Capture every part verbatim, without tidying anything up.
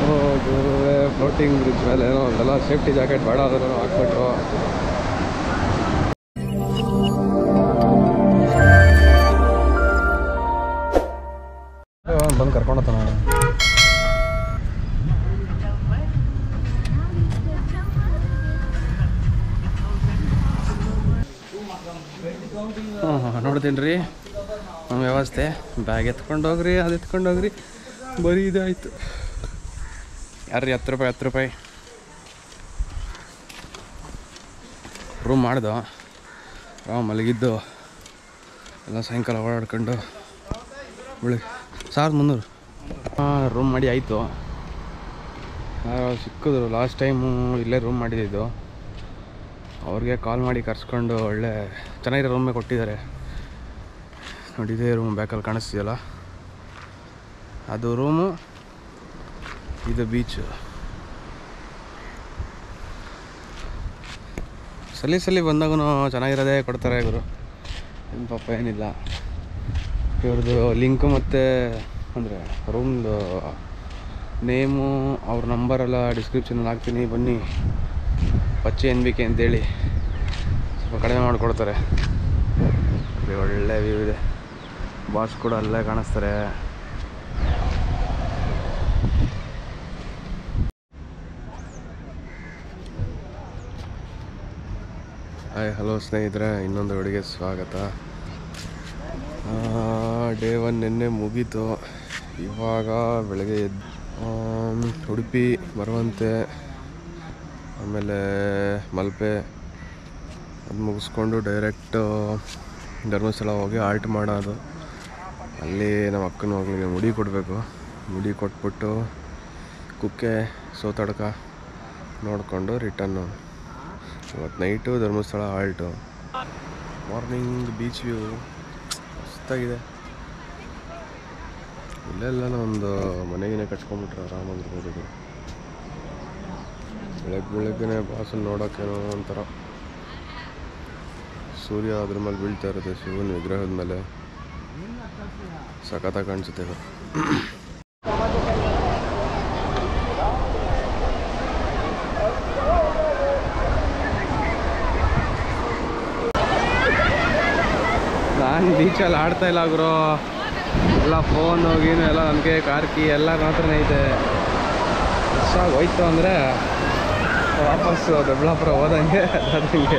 Floating bridge ಮೇಲೆ ಏನೋ ಒಂದೆಲ್ಲ safety jacket ಬೇಡ ಅದನ್ನು ಹಾಕ್ಬಿಟ್ರು. ಬಂದು ಕರ್ಕೊಂಡತ್ತ ನಾನು ಹಾಂ ನೋಡ್ತೀನಿ ರೀ ನಮ್ಮ ವ್ಯವಸ್ಥೆ. ಬ್ಯಾಗ್ ಎತ್ಕೊಂಡು ಹೋಗ್ರಿ, ಅದು ಎತ್ಕೊಂಡು ಹೋಗ್ರಿ, ಬರೀ ಇದಾಯಿತು. ಯಾರ್ರಿ ಹತ್ತು ರೂಪಾಯಿ ಹತ್ತು ರೂಪಾಯಿ ರೂಮ್ ಮಾಡ್ದು ರಾವ್ ಮಲಗಿದ್ದು ಎಲ್ಲ ಸಾಯಂಕಾಲ ಓಡಾಡ್ಕೊಂಡು ಬೆಳಿಗ್ಗೆ ಸಾವಿರದ ಮುನ್ನೂರು ಹಾಂ ರೂಮ್ ಮಾಡಿ ಆಯಿತು. ಸಿಕ್ಕಿದ್ರು ಲಾಸ್ಟ್ ಟೈಮು ಇಲ್ಲೇ ರೂಮ್ ಮಾಡಿದ್ದು. ಅವ್ರಿಗೆ ಕಾಲ್ ಮಾಡಿ ಕರ್ಸ್ಕೊಂಡು ಒಳ್ಳೆ ಚೆನ್ನಾಗಿರೋ ರೂಮೇ ಕೊಟ್ಟಿದ್ದಾರೆ ನೋಡಿ. ಇದೇ ರೂಮ್ ಬ್ಯಾಕಲ್ಲಿ ಕಾಣಿಸ್ತಿದೆಯಲ್ಲ ಅದು ರೂಮು, ಇದು ಬೀಚು. ಸಲಿ ಸಲಿ ಬಂದಾಗೂ ಚೆನ್ನಾಗಿರೋದೇ ಕೊಡ್ತಾರೆ ಇವರು, ಏನು ಪಾಪ ಏನಿಲ್ಲ. ಇವ್ರದ್ದು ಲಿಂಕು ಮತ್ತು ಅಂದರೆ ರೂಮ್ದು ನೇಮು ಅವ್ರ ನಂಬರೆಲ್ಲ ಡಿಸ್ಕ್ರಿಪ್ಷನಲ್ಲಿ ಹಾಕ್ತೀನಿ, ಬನ್ನಿ ಪಚ್ಚೆ ಎನ್ ಬಿ ಕೆ ಅಂತೇಳಿ ಸ್ವಲ್ಪ ಕಡಿಮೆ ಮಾಡಿಕೊಡ್ತಾರೆ. ಒಳ್ಳೆ ವ್ಯೂ ಇದೆ, ಬಾಸ್ ಕೂಡ ಅಲ್ಲೇ ಕಾಣಿಸ್ತಾರೆ. ಹಾಯ್ ಹಲೋ ಸ್ನೇಹಿತರೆ, ಇನ್ನೊಂದು ವಿಡಿಯೋಗೆ ಸ್ವಾಗತ. ಡೇ ಒನ್ ನಿನ್ನೆ ಮುಗೀತು. ಇವಾಗ ಬೆಳಗ್ಗೆ ಎದ್ದು ಉಡುಪಿ, ಮರವಂತೆ, ಆಮೇಲೆ ಮಲ್ಪೆ ಅದು ಮುಗಿಸ್ಕೊಂಡು ಡೈರೆಕ್ಟ್ ಧರ್ಮಸ್ಥಳ ಹೋಗಿ ಆಲ್ಟ್ ಮಾಡೋದು. ಅಲ್ಲಿ ನಮ್ಮ ಅಕ್ಕನ ಮಗಳಿಗೆ ಮುಡಿ ಕೊಡಬೇಕು. ಮುಡಿ ಕೊಟ್ಬಿಟ್ಟು ಕುಕ್ಕೆ ಸೋತಡ್ಕ ನೋಡಿಕೊಂಡು ರಿಟರ್ನು. ಇವತ್ತು night Dharmasthala halt. Morning beach view ಮಸ್ತಾಗಿದೆ. ಇಲ್ಲೆಲ್ಲ ಒಂದು ಮನೆಗಿನೇ ಕಟ್ಕೊಂಡ್ಬಿಟ್ರೆ ಆರಾಮಾಗಿರ್ಬೋದು. ಬೆಳಗ್ಗೆ ಬೆಳಗ್ಗೆ ಬಾಸನ್ನು ನೋಡೋಕ್ಕೇನೋ ಒಂಥರ ಸೂರ್ಯ ಅದ್ರ ಮೇಲೆ ಬೀಳ್ತಾ ಇರುತ್ತೆ, ಶಿವನ ವಿಗ್ರಹದ ಮೇಲೆ ಸಖತ್ತಾಗಿ ಕಾಣಿಸುತ್ತೆ. ನಾನು ಬೀಚಲ್ಲಿ ಆಡ್ತಾ ಇಲ್ಲ ಗುರು, ಎಲ್ಲ ಫೋನು ಗೀನು ಎಲ್ಲ ನನಗೆ ಕಾರ್ಕಿ ಎಲ್ಲ ಮಾತ್ರನೇ ಐತೆ. ಹೊಸಾಗಿ ಹೋಯ್ತು ಅಂದರೆ ವಾಪಸ್ಸು ದೊಡ್ಡಬಳ್ಳಾಪುರ ಹೋದಂಗೆ ಅದಂಗೆ.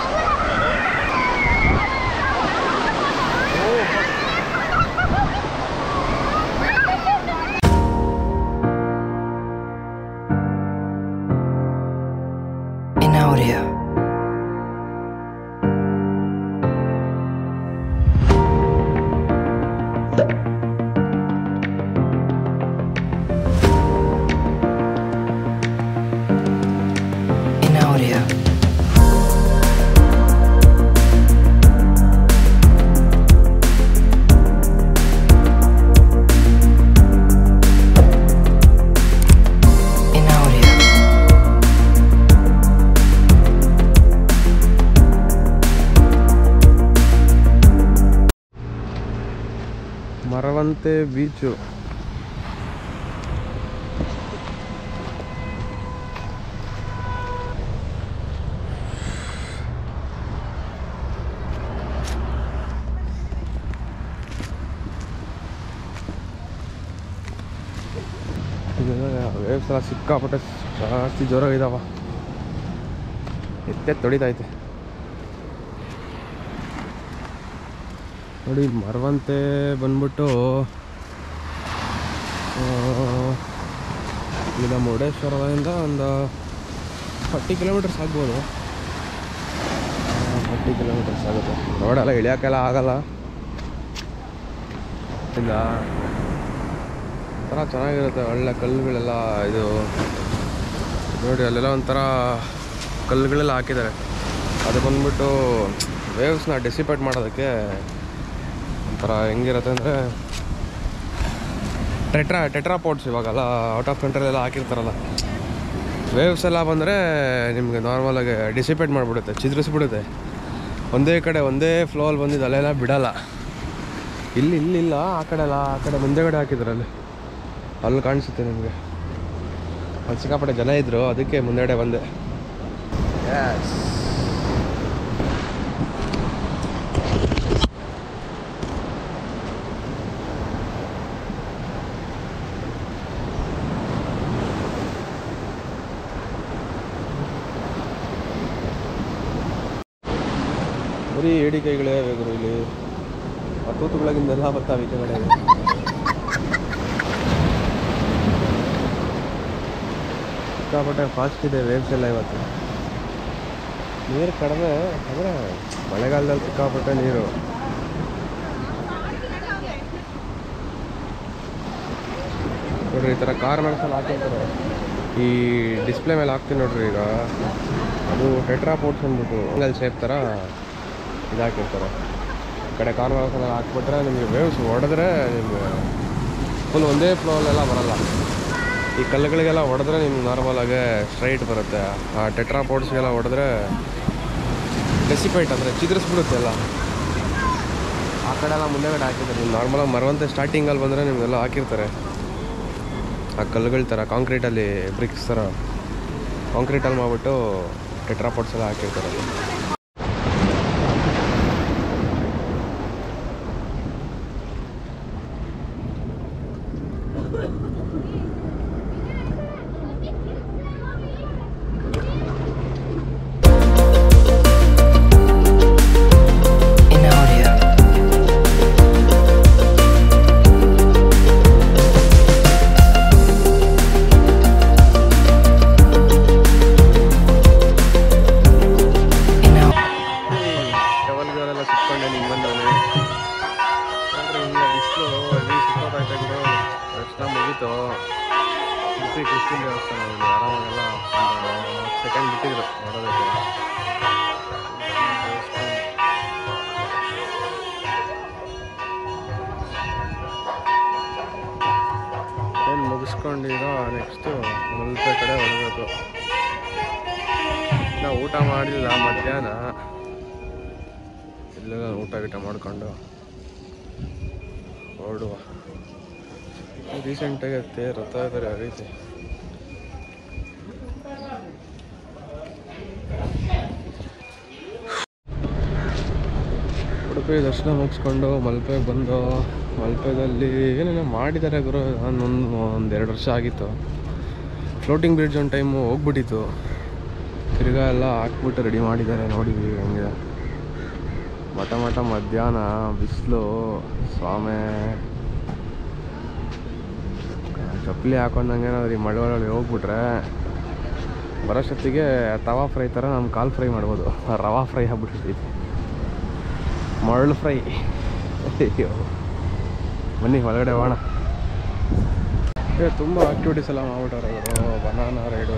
ಮರವಂತೆ ಬೀಚು. ವೇವ್ಸ್ ಎಲ್ಲ ಸಿಕ್ಕಾಪಟ್ಟೆ ಜಾಸ್ತಿ ಜೋರಾಗಿದ್ದಾವ, ಎತ್ತೆತ್ತು ಹೊಡಿತೈತೆ ನೋಡಿ. ಮರವಂತೆ ಬಂದ್ಬಿಟ್ಟು ಈಗ ಮುರುಡೇಶ್ವರದಿಂದ ಒಂದು ಫಾರ್ಟಿ ಕಿಲೋಮೀಟರ್ಸ್ ಆಗ್ಬೋದು. ಫಾರ್ಟಿ ಕಿಲೋಮೀಟರ್ಸ್ ಆಗುತ್ತೆ. ರೋಡೆಲ್ಲ ಇಳಿಯೋಕ್ಕೆಲ್ಲ ಆಗಲ್ಲ. ಇಲ್ಲ ಒಂಥರ ಚೆನ್ನಾಗಿರುತ್ತೆ, ಒಳ್ಳೆ ಕಲ್ಲುಗಳೆಲ್ಲ. ಇದು ನೋಡಿ ಅಲ್ಲೆಲ್ಲ ಒಂಥರ ಕಲ್ಲುಗಳೆಲ್ಲ ಹಾಕಿದ್ದಾರೆ. ಅದು ಬಂದ್ಬಿಟ್ಟು ವೇವ್ಸ್ನ ಡಿಸಿಪೇಟ್ ಮಾಡೋದಕ್ಕೆ ಒಂಥರ ಹೆಂಗಿರುತ್ತೆ ಅಂದರೆ ಟೆಟ್ರಾ ಟೆಟ್ರಾ ಪೋಟ್ಸ್ ಇವಾಗೆಲ್ಲ ಔಟ್ ಆಫ್ ಕಂಟ್ರಿಲೆಲ್ಲ ಹಾಕಿರ್ತಾರಲ್ಲ, ವೇವ್ಸ್ ಎಲ್ಲ ಬಂದರೆ ನಿಮಗೆ ನಾರ್ಮಲಾಗಿ ಡಿಸಿಪೇಟ್ ಮಾಡಿಬಿಡುತ್ತೆ, ಚಿದ್ರಿಸ್ಬಿಡುತ್ತೆ. ಒಂದೇ ಕಡೆ ಒಂದೇ ಫ್ಲೋಲ್ಲಿ ಬಂದಿದ್ದು ಅಲ್ಲೆಲ್ಲ ಬಿಡಲ್ಲ. ಇಲ್ಲಿ ಇಲ್ಲಿಲ್ಲ, ಆ ಕಡೆ ಎಲ್ಲ ಆ ಕಡೆ ಮುಂದೆಗಡೆ ಹಾಕಿದ್ರಲ್ಲಿ ಅಲ್ಲಿ ಕಾಣಿಸುತ್ತೆ ನಿಮಗೆ. ಅಲ್ಲಿ ಸಿಕ್ಕಾಪಟ್ಟೆ ಜನ ಇದ್ದರು, ಅದಕ್ಕೆ ಮುಂದೆಡೆ ಬಂದೆ. ಎಸ್ ಬರೀ ಏಡಿ ಕೈಗಳೇ ಬೇಕು ಇಲ್ಲಿ. ಆ ತೂತುಗಳಿಂದೆಲ್ಲ ಬರ್ತಾವೆ ಈ ಕಡೆ. ಸಿಕ್ಕಾಪಟ್ಟೆ ಫಾಸ್ಟ್ ಇದೆ ವೇವ್ಸ್ ಎಲ್ಲ ಇವತ್ತು. ನೀರು ಕಡಿಮೆ ಅಂದರೆ ಮಳೆಗಾಲದಲ್ಲಿ ಸಿಕ್ಕಾಪಟ್ಟೆ ನೀರು. ನೋಡ್ರಿ ಈ ಥರ ಕಾರ್ ಮೇಲೆ ಹಾಕಿರ್ತಾರೆ. ಈ ಡಿಸ್ಪ್ಲೇ ಮೇಲೆ ಹಾಕ್ತೀನಿ ನೋಡ್ರಿ. ಈಗ ಅದು ಟೆಟ್ರಾ ಪೋರ್ಟ್ಸ್ ಅಂದ್ಬಿಟ್ಟು ಸಿಂಗಲ್ ಶೇಪ್ ಥರ ಇದಾಕಿರ್ತಾರೆ. ಈ ಕಡೆ ಕಾರ್ ಮೇಲೆ ಹಾಕ್ಬಿಟ್ರೆ ನಿಮಗೆ ವೇವ್ಸ್ ಹೊಡೆದ್ರೆ ನಿಮಗೆ ಫುಲ್ ಒಂದೇ ಫ್ಲೋಲೆಲ್ಲ ಬರೋಲ್ಲ. ಈ ಕಲ್ಲುಗಳಿಗೆಲ್ಲ ಹೊಡೆದ್ರೆ ನಿಮ್ಗೆ ನಾರ್ಮಲಾಗೆ ಸ್ಟ್ರೈಟ್ ಬರುತ್ತೆ. ಆ ಟೆಟ್ರಾ ಪೋರ್ಟ್ಸ್ಗೆಲ್ಲ ಹೊಡೆದ್ರೆ ಡೆಸಿಪೇಟ್ ಅಂದರೆ ಚಿದ್ರಿಸ್ಬಿಡುತ್ತೆ ಎಲ್ಲ. ಆ ಕಡೆ ಎಲ್ಲ ಮುಂದೆಗಡೆ ಹಾಕಿರ್ತಾರೆ. ನೀವು ನಾರ್ಮಲಾಗಿ ಮರವಂತೆ ಸ್ಟಾರ್ಟಿಂಗಲ್ಲಿ ಬಂದರೆ ನಿಮಗೆಲ್ಲ ಹಾಕಿರ್ತಾರೆ ಆ ಕಲ್ಲುಗಳ ಥರ ಕಾಂಕ್ರೀಟಲ್ಲಿ ಬ್ರಿಕ್ಸ್ ಥರ ಕಾಂಕ್ರೀಟಲ್ಲಿ ಮಾಡಿಬಿಟ್ಟು ಟೆಟ್ರಾ ಪೋರ್ಟ್ಸ್ ಎಲ್ಲ ಹಾಕಿರ್ತಾರೆ. ಉಡುಪಿ ಕೃಷ್ಣ ದೇವಸ್ಥಾನ ಆರಾಮಾಗೆಲ್ಲ ಸೆಕೆಂಡ್ ಬಿಟ್ಟಿದ್ರು ನೋಡೋದಕ್ಕೆ. ಏನು ಮುಗಿಸ್ಕೊಂಡೀಗ ನೆಕ್ಸ್ಟು ಮಲ್ಪೆ ಕಡೆ ಹೊರಡಬೇಕು. ನಾವು ಊಟ ಮಾಡಿಲ್ಲ ಮಧ್ಯಾಹ್ನ, ಇಲ್ಲೆಲ್ಲ ಊಟ ಗೀಟ ಮಾಡ್ಕೊಂಡು ಹೊರಡುವ. ರೀಸೆಂಟಾಗಿ ಅತ್ತೆ ರಥ ಬೇರೆ ಆಗೈತೆ. ಉಡುಪಿ ದರ್ಶನ ಮುಗಿಸ್ಕೊಂಡು ಮಲ್ಪೆಗೆ ಬಂದು, ಮಲ್ಪೆದಲ್ಲಿ ಏನೇನೋ ಮಾಡಿದ್ದಾರೆ ಗುರು. ನಾನೊಂದು ಒಂದೆರಡು ವರ್ಷ ಆಗಿತ್ತು. ಫ್ಲೋಟಿಂಗ್ ಬ್ರಿಡ್ಜ್ ಒಂದು ಟೈಮು ಹೋಗ್ಬಿಟ್ಟಿತ್ತು, ತಿರ್ಗಾ ಎಲ್ಲ ಹಾಕ್ಬಿಟ್ಟು ರೆಡಿ ಮಾಡಿದ್ದಾರೆ. ನೋಡಿದ್ವಿ ಹಂಗೆ ಮಠ ಮಠ ಮಧ್ಯಾಹ್ನ ಬಿಸಿಲು ಸ್ವಾಮಿ. ಚಪ್ಪಲಿ ಹಾಕೊಂಡಂಗೆ ಏನಾದ್ರೂ ಮಳೆ ಒಳಗೆ ಹೋಗ್ಬಿಟ್ರೆ ಬರೋಷ್ಟೊತ್ತಿಗೆ ತವಾ ಫ್ರೈ ಥರ ನಮ್ಮ ಕಾಲು ಫ್ರೈ ಮಾಡ್ಬೋದು. ರವಾ ಫ್ರೈ ಆಗ್ಬಿಟ್ಟಿರ್ತೈತಿ, ಮರಳು ಫ್ರೈ. ಅಯ್ಯೋ ಬನ್ನಿ ಒಳಗಡೆ ಹೋಗೋಣ. ತುಂಬ ಆ್ಯಕ್ಟಿವಿಟೀಸ್ ಎಲ್ಲ ಮಾಡ್ಬಿಟ್ಟವ್ರೆ ಅವರು. ಬನಾನಾ ರೈಡು,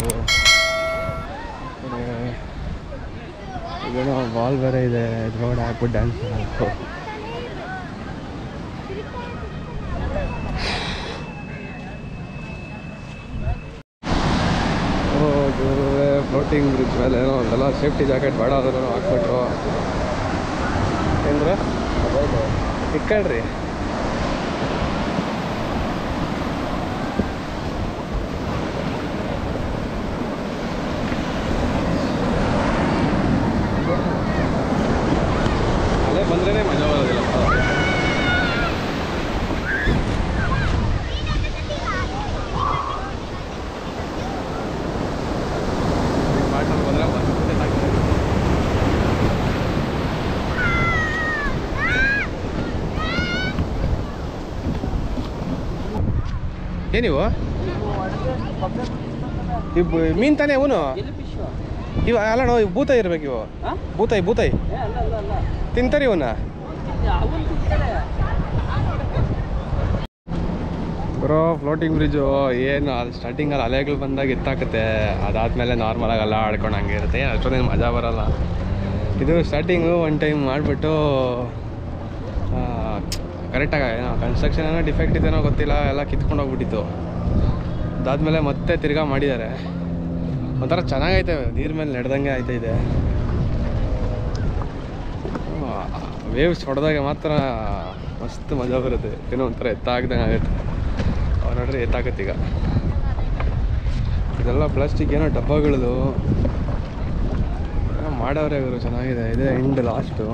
ಏನೋ ಬಾಲ್ ಬೇರೆ ಇದೆ, ಇದ್ರೊಳಗಡೆ ಹಾಕ್ಬಿಟ್ಟು ಡ್ಯಾನ್ಸ್ ಮಾಡಬೇಕು. ಫ್ಲೋಟಿಂಗ್ ಬ್ರಿಡ್ಜ್ ಮೇಲೆ ಏನೋ ಒಂದೆಲ್ಲ ಸೇಫ್ಟಿ ಜಾಕೆಟ್ ಬೇಡ ಆದ್ರೂ ಹಾಕ್ಬಿಟ್ರು. ಏನ್ರ ಇಕ್ಕಳ್ರಿ. ಅಲ್ಲೇ ಬಂದ್ರೇ ಮಜಾ ಬರೋದಿಲ್ಲ. ಏನಿವು ಇವು ಮೀನು ತಾನೇ? ಅವನು ಇವು ಅಲ್ಲ ನೋ, ಇವು ಭೂತಾಯಿ ಇರ್ಬೇಕು. ಇವು ಭೂತಾಯಿ ಭೂತಾಯಿ ತಿಂತಾರೆ ಇವನ್ನ. ಬರೋ ಫ್ಲೋಟಿಂಗ್ ಬ್ರಿಡ್ಜು ಏನು ಅದು ಸ್ಟಾರ್ಟಿಂಗಲ್ಲಿ ಅಲೆಗಳು ಬಂದಾಗ ಎತ್ತಾಕತ್ತೆ, ಅದಾದಮೇಲೆ ನಾರ್ಮಲಾಗಿ ಎಲ್ಲ ಆಡ್ಕೊಂಡು ಹಂಗೆ ಇರುತ್ತೆ. ಅಷ್ಟೊಂದೇನು ಮಜಾ ಬರೋಲ್ಲ. ಇದು ಸ್ಟಾರ್ಟಿಂಗು ಒನ್ ಟೈಮ್ ಮಾಡಿಬಿಟ್ಟು ಕರೆಕ್ಟಾಗಿ ಏನೋ ಕನ್ಸ್ಟ್ರಕ್ಷನ್ ಏನೋ ಡಿಫೆಕ್ಟ್ ಇದೇನೋ ಗೊತ್ತಿಲ್ಲ, ಎಲ್ಲ ಕಿತ್ಕೊಂಡು ಹೋಗ್ಬಿಟ್ಟಿತ್ತು. ಅದಾದಮೇಲೆ ಮತ್ತೆ ತಿರ್ಗಾ ಮಾಡಿದ್ದಾರೆ. ಒಂಥರ ಚೆನ್ನಾಗೈತೆ, ನೀರು ಮೇಲೆ ನಡೆದಂಗೆ ಆಯ್ತೈತೆ. ವೇವ್ಸ್ ಹೊಡೆದಾಗ ಮಾತ್ರ ಮಸ್ತ್ ಮಜಾ ಬರುತ್ತೆ. ಏನೋ ಒಂಥರ ಎತ್ತಾಗ್ದಂಗೆ ಆಗುತ್ತೆ. ಅವ್ರು ನೋಡ್ರಿ ಎತ್ತಾಗತ್ತೆ. ಈಗ ಇದೆಲ್ಲ ಪ್ಲಾಸ್ಟಿಕ್ ಏನೋ ಡಬ್ಬಗಳದು ಏನೋ ಮಾಡವ್ರೆ ಇವರು. ಚೆನ್ನಾಗಿದೆ. ಇದೇ ಎಂಡ್ ಲಾಸ್ಟು.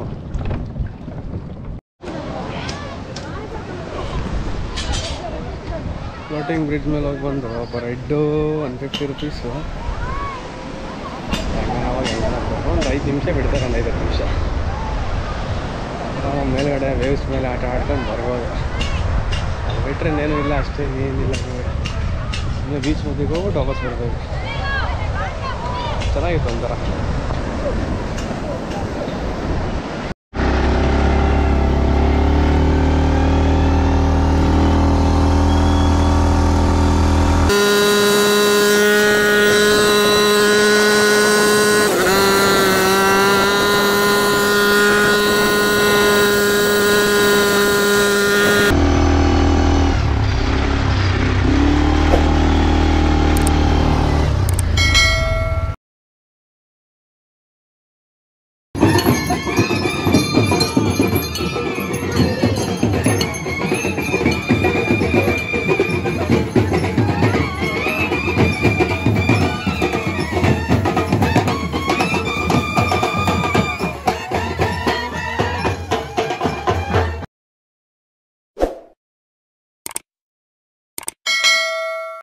ಫ್ಲೋಟಿಂಗ್ ಬ್ರಿಡ್ಜ್ ಮೇಲೆ ಹೋಗಿ ಬಂದು per head one fifty rupees. ಹೆಂಗನವಾಗ ಹೆಂಗನ ಒಂದು ಐದು ನಿಮಿಷ ಬಿಡ್ತಾರೆ, ಒಂದು ಐದು ಹತ್ತು ನಿಮಿಷ ಮೇಲ್ಗಡೆ ವೇವ್ಸ್ ಮೇಲೆ ಆಟ ಆಡ್ಕೊಂಡು ಬರ್ಬೋದು. ಅದು ಬಿಟ್ಟರೆ ಇನ್ನೇನು ಇಲ್ಲ, ಅಷ್ಟೇ ಏನಿಲ್ಲ. ಇನ್ನು ಬೀಚ್ ಮಧ್ಯೆಗೆ ಹೋಗ್ಬಿಟ್ಟು ವಾಪಸ್ ಬರ್ಬೋದು. ಚೆನ್ನಾಗಿತ್ತು ಒಂಥರ.